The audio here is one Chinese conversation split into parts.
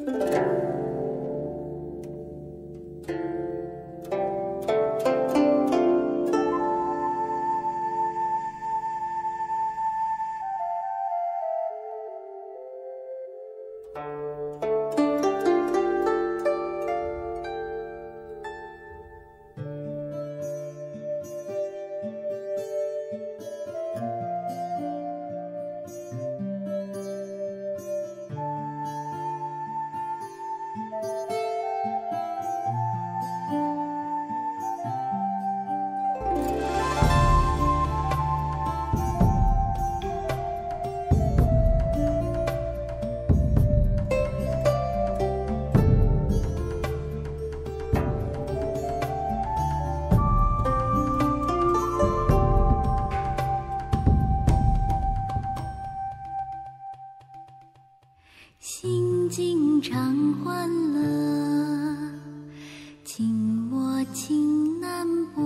心经常欢乐，情我情难薄，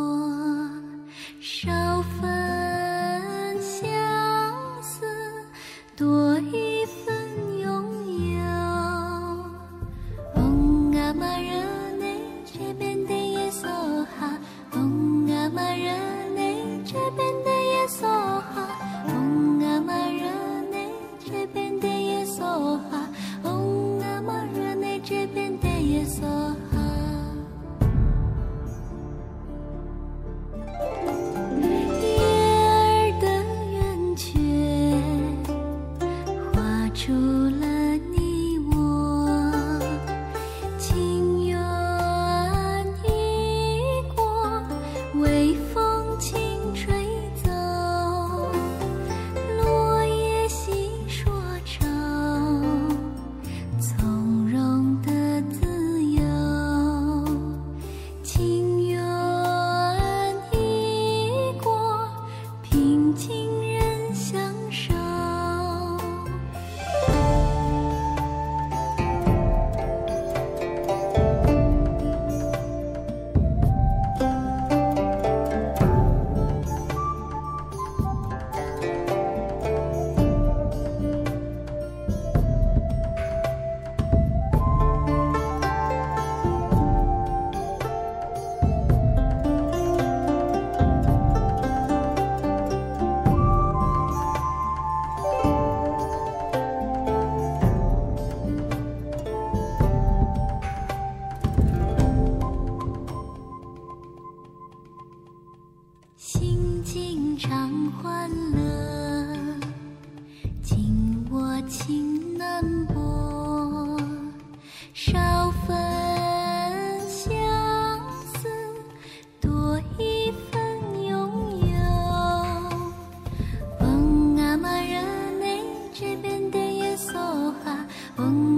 少分相思，多一分拥有。嗡阿玛热内这边的耶梭哈，嗡阿玛热内这边的耶梭哈，嗡阿玛热内这边的耶梭哈，嗡阿玛热内这边的耶梭哈。叶儿的圆缺画出了你我，情缘已过，微风轻吹走，落叶细说愁，从容的自由，情缘已过，平静人相守。心经常欢乐，情我情难薄，少分相思，多一分拥有。嗡阿玛热内这边的耶梭哈，嗡